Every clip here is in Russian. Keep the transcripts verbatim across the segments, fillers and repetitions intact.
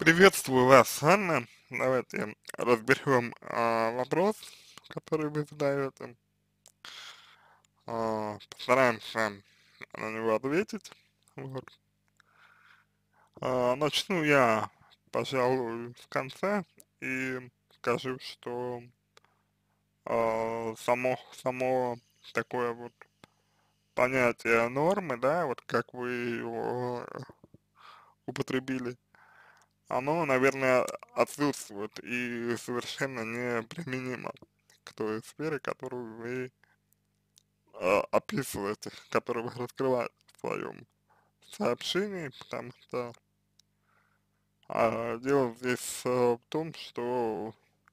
Приветствую вас, Анна. Давайте разберем а, вопрос, который вы задаете. А, постараемся на него ответить. Вот. А, начну я, пожалуй, в конце и скажу, что а, само, само такое вот понятие нормы, да, вот как вы его употребили, оно, наверное, отсутствует и совершенно неприменимо к той сфере, которую вы э, описываете, которую вы раскрываете в своем сообщении, потому что а, дело здесь э, в том, что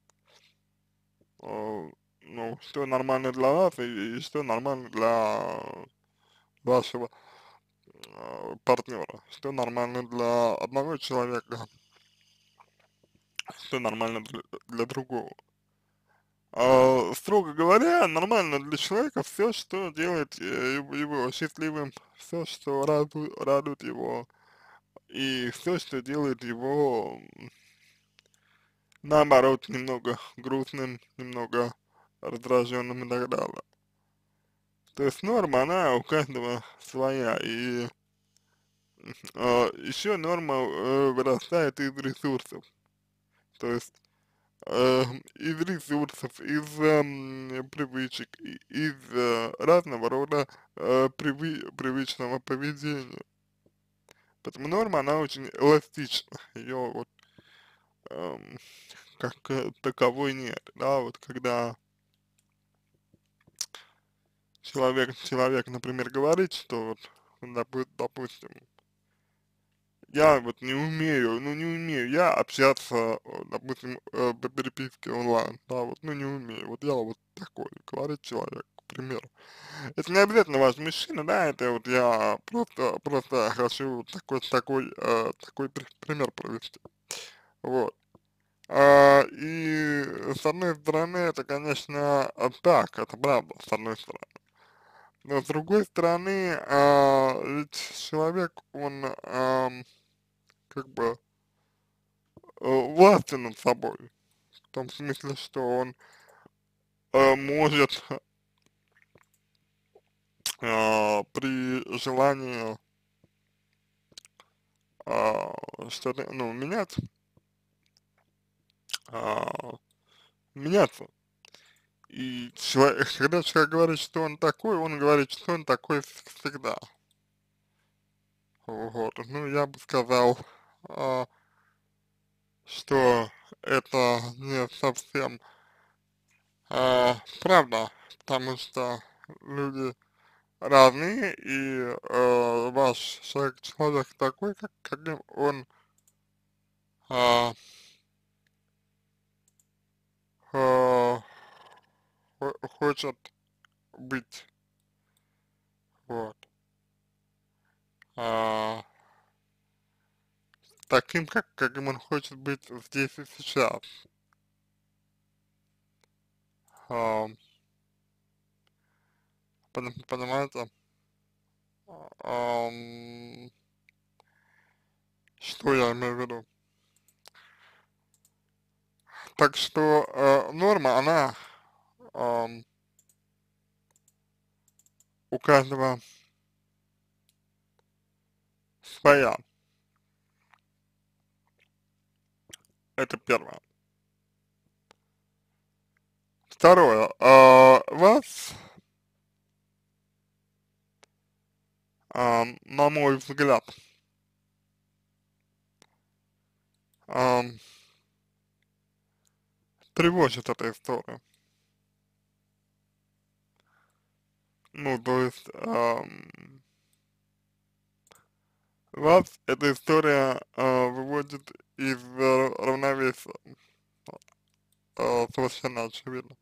э, ну, что нормально для вас и, и что нормально для вашего э, партнера, что нормально для одного человека, что нормально для, для другого. А, строго говоря, нормально для человека все, что делает э, его, его счастливым, все, что радует, радует его, и все, что делает его, м, наоборот, немного грустным, немного раздраженным и так далее. То есть норма, она у каждого своя, и э, еще норма э, вырастает из ресурсов, то есть э, из ресурсов, из эм, привычек, и- из э, разного рода э, привы- привычного поведения. Поэтому норма, она очень эластична, ее вот эм, как э, таковой нет, да, вот когда человек, человек, например, говорит, что вот, допу- допустим, я вот не умею, ну не умею я общаться, э, допустим, э, по переписке онлайн, да, вот, ну не умею, вот я вот такой, говорит человек, к примеру. Это не обязательно ваш мужчина, да, это вот я просто, просто хочу такой, такой, э, такой при- пример провести, вот. А, и с одной стороны, это, конечно, а, так, это правда, с одной стороны. Но с другой стороны, а, ведь человек, он ам, как бы э, властен над собой, в том смысле, что он э, может а, при желании а, что-то, ну, менять, а, меняться. И человек, когда человек говорит, что он такой, он говорит, что он такой вс- всегда. Вот, ну, я бы сказал, а, что это не совсем а, правда, потому что люди разные, и э, ваш человек, человек такой, как, каким он а, а, хо- хочет быть, вот, а, таким, как, каким он хочет быть здесь и сейчас. А, пон- понимаете, ам, что я имею в виду? Так что э, норма, она ам, у каждого своя. Это первое. Второе. А, вас, ам, на мой взгляд, ам, тревожит эта история. Ну, то есть, ам, вас эта история а, выводит из э, равновесия, а, совершенно очевидно.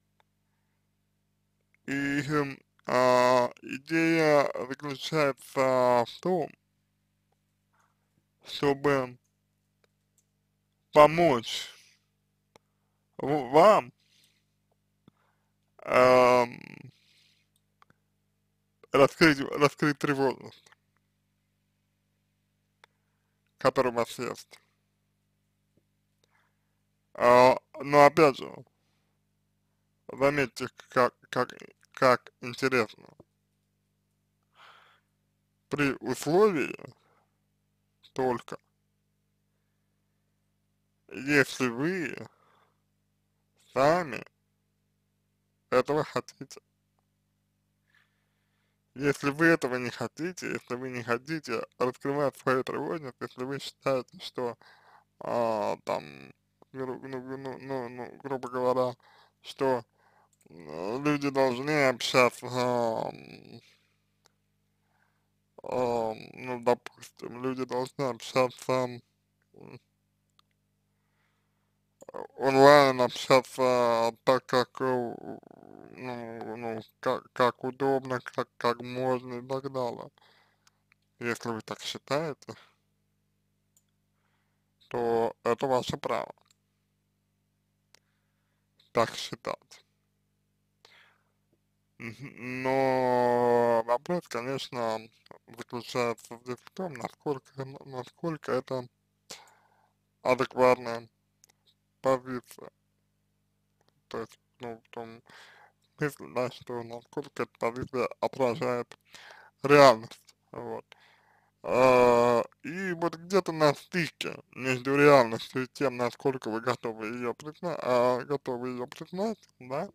И эм, а, идея заключается в том, чтобы помочь в- вам ам, раскрыть, раскрыть тревожность, которая у вас есть. А, но опять же, заметьте, как, как, как интересно, при условии только, если вы сами этого хотите. Если вы этого не хотите, если вы не хотите раскрывать свою тревожность, если вы считаете, что а, там, гру- ну, ну, ну, ну, ну, грубо говоря, что м, люди должны общаться, ам, ам, ну, допустим, люди должны общаться м, онлайн, общаться так, как, э, ну, ну, как, как удобно, как, как можно и так далее. Если вы так считаете, то это ваше право так считать. Мгм. Но вопрос, конечно, заключается здесь в том, насколько, н- насколько это адекватная позиция. То есть, ну, в том смысле, да, что насколько эта позиция отражает реальность. Вот. А, и вот где-то на стыке между реальностью и тем, насколько вы готовы ее признать, а, готовы ее признать, да,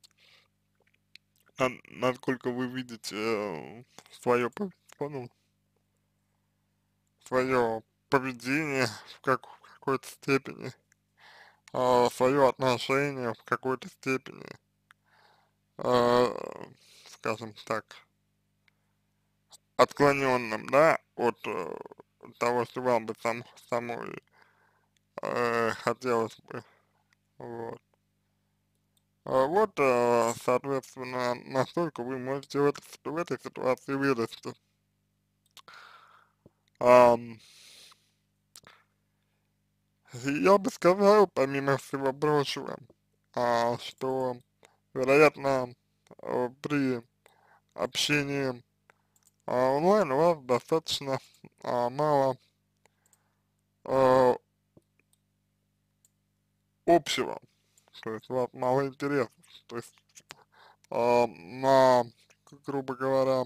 на- насколько вы видите э, свое, пов- ну, свое поведение в, как, в какой-то степени, а, свое отношение в какой-то степени, а, скажем так, отклоненным, да, от э, того, что вам бы сам, самой э, хотелось бы, вот. А вот, э, соответственно, насколько вы можете в, этой с- в этой ситуации вырасти. Ам, я бы сказал, помимо всего прочего, а, что, вероятно, э, при общении а, онлайн у вас достаточно а, мало а, общего, то есть у вас мало интересов, то есть а, на, грубо говоря,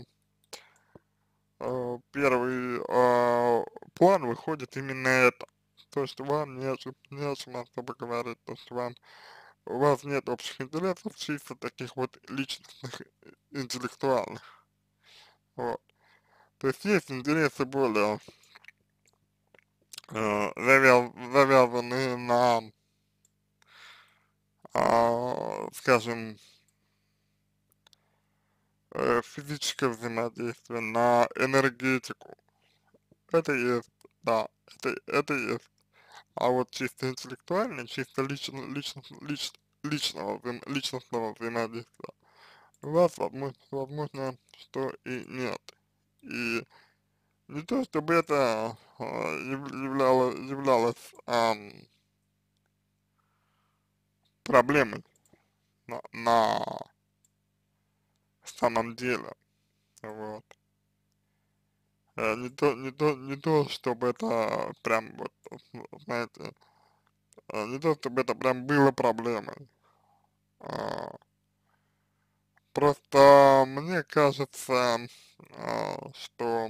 а, первый а, план выходит именно это, то, что вам не о чем, не о чем особо говорить, то, что вам, у вас нет общих интересов, чисто таких вот личностных, интеллектуальных, вот. То есть есть интересы более э, завяз, завязанные на, а, скажем, э, физическое взаимодействие, на энергетику. Это есть, да, это, это есть. А вот чисто интеллектуально, чисто лично, лично, лич, личного, взаим- личностного взаимодействия у вас, возможно, возможно, что и нет. И не то, чтобы это а, яв- являло, являлось ам, проблемой на, на самом деле, вот. Э, не то, не то, не то, чтобы это прям вот, ну, знаете, э, не то, чтобы это прям было проблемой. А, просто мне кажется, а, что,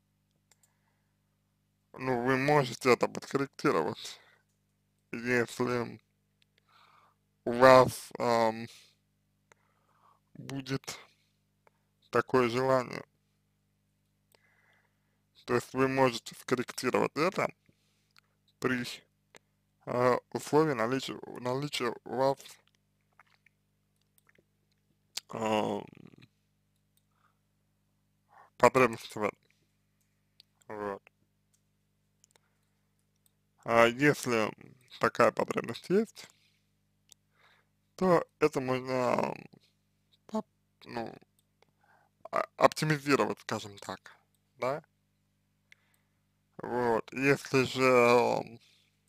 ну, вы можете это подкорректировать, если у вас ам, будет такое желание. То есть вы можете скорректировать это при а, условии наличия, наличия у вас а, потребности в этом. Вот. А если такая потребность есть, то это можно, оп- ну, а- оптимизировать, скажем так, да? Вот. Если же м,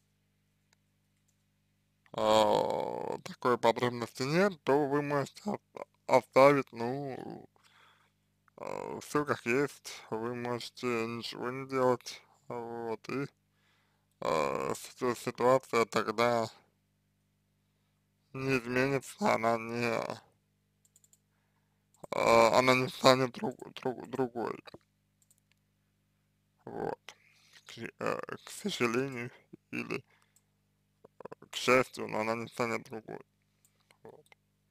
а, такой потребности нет, то вы можете о- оставить, ну, все как есть, вы можете ничего не делать, вот, и а, ситу- ситуация тогда не изменится, она не, а, она не станет друг, друг, другой, вот, к, э, к сожалению, или к счастью, но она не станет другой, вот.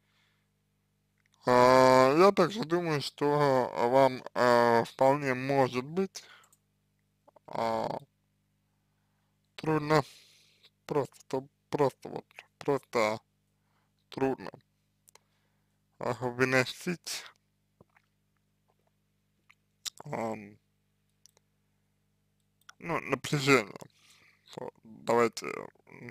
А, я также думаю, что вам а, вполне может быть а, трудно, просто, просто вот, просто трудно а, выносить ам, ну, напряжение. Вот, давайте, м,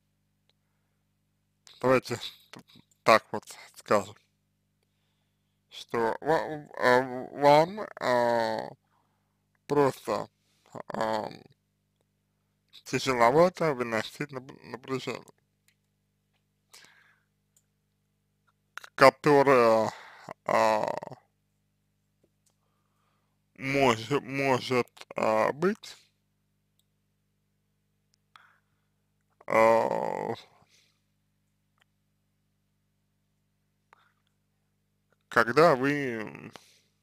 давайте так вот скажем, что ва- а, вам а, просто ам, тяжеловато выносить нап- напряжение, которое а, может, может а, быть, а, когда вы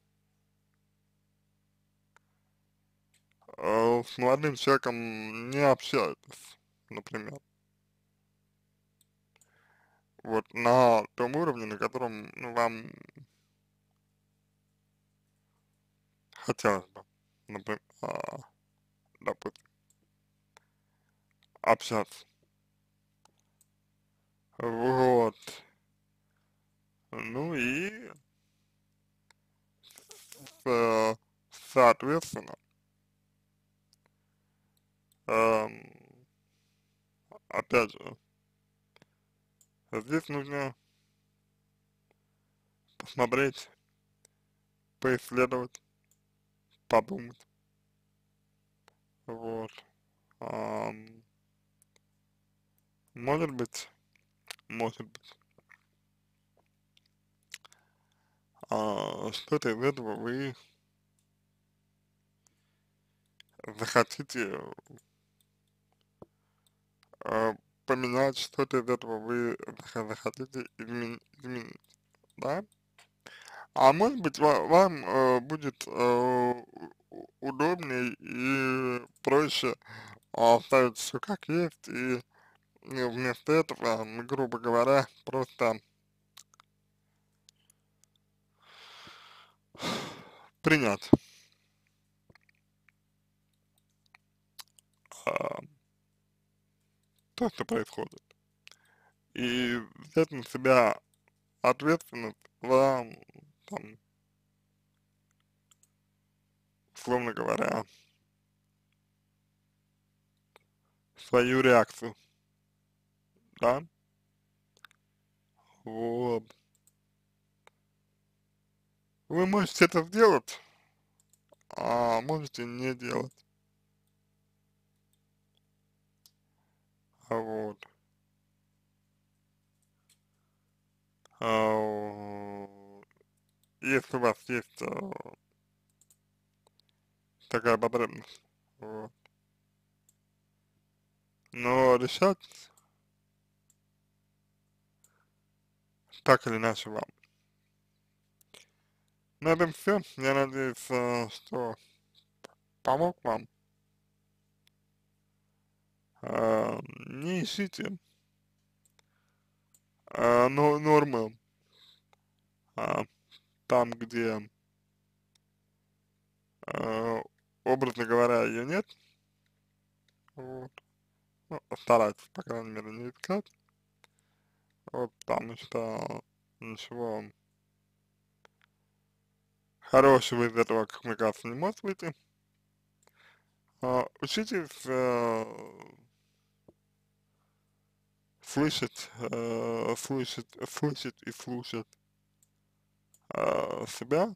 а, с молодым человеком не общаетесь, например, вот на том уровне, на котором, ну, вам хотелось бы, например, а, допустим, общаться. Вот. Ну и, э, соответственно, эм, опять же, здесь нужно посмотреть, поисследовать, подумать. Вот. Ам, может быть, может быть, а, что-то из этого вы захотите а, поменять, что-то из этого вы зах- захотите измен- изменить, да? А может быть, ва- вам э, будет э, у- удобнее и проще оставить все как есть, и э, вместо этого, м, грубо говоря, просто принять а, то, что происходит, и взять на себя ответственность за, там, условно говоря, свою реакцию, да, вот. Вы можете это сделать, а можете не делать, а вот. А, если у вас есть а, такая потребность, вот. Но решать так или иначе вам. На этом все. Я надеюсь, а, что помог вам. А, не ищите а, но, нормы а, там, где, а, образно говоря, ее нет. Вот. Ну, старайтесь, по крайней мере, не искать. Вот, потому что ничего хорошего из этого, как мне кажется, не может выйти. А, учитесь э, слышать, э, слышать, слышать и слушать э, себя,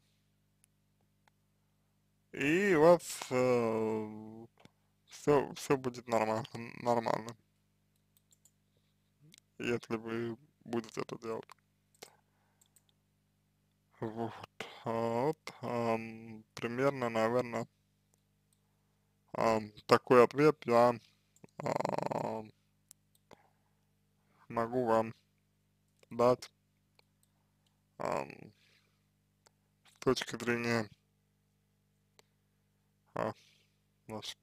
и у вас э, все, все будет нормально, нормально, если вы будете это делать. Вот, а, вот ам, примерно, наверное, ам, такой ответ я ам, могу вам дать, ам, с точки зрения, а, значит,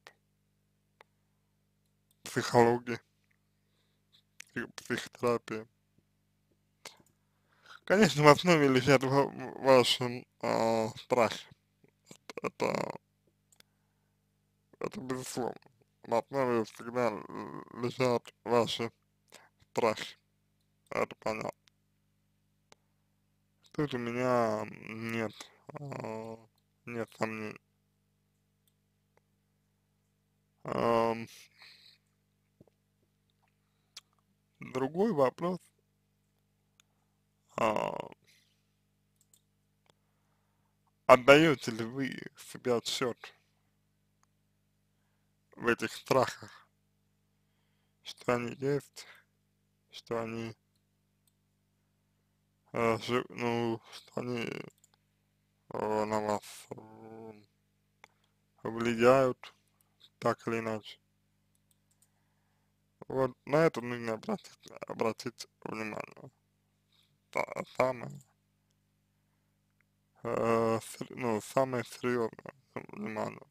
психологии и психотерапии. Конечно, в основе лежат ва ваши, а, страхи. Это это безусловно. В основе всегда л лежат ваши страхи. Это понятно. Тут у меня нет, а, нет сомнений. Ам, другой вопрос, а, отдаете ли вы себе отчет в этих страхах, что они есть, что они, э, жи ну, что они, э, на вас, э, влияют так или иначе? Вот на это нужно обратить обратить внимание. Та самое, э, сер ну, самое серьезное внимание.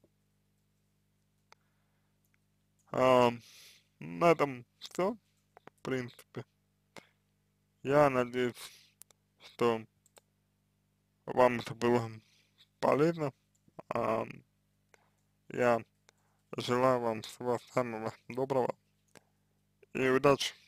Ам, на этом всё, в принципе. Я надеюсь, что вам это было полезно. Ам, я желаю вам всего самого доброго и удачи.